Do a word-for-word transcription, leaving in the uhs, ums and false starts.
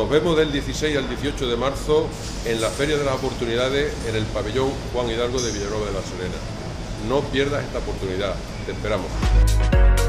Nos vemos del dieciséis al dieciocho de marzo en la Feria de las Oportunidades en el pabellón Juan Hidalgo de Villanueva de la Serena. No pierdas esta oportunidad, te esperamos.